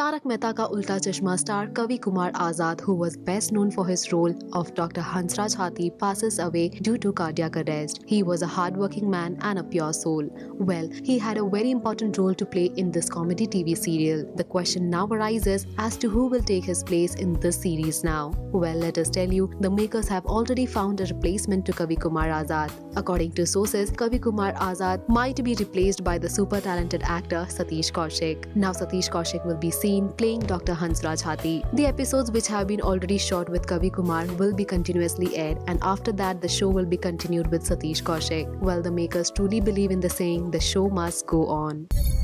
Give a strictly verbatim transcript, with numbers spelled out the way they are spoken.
Taarak Mehta ka Ooltah Chashmah star Kavi Kumar Azad, who was best known for his role of Doctor Hansraj Haathi, passes away due to cardiac arrest. He was a hardworking man and a pure soul. Well, he had a very important role to play in this comedy T V serial. The question now arises as to who will take his place in this series now. Well, let us tell you, the makers have already found a replacement to Kavi Kumar Azad. According to sources, Kavi Kumar Azad might be replaced by the super talented actor Satish Kaushik. Now Satish Kaushik will be seen playing Doctor Hansraj Haathi. The episodes which have been already shot with Kavi Kumar will be continuously aired, and after that the show will be continued with Satish Kaushik. Well, the makers truly believe in the saying, the show must go on.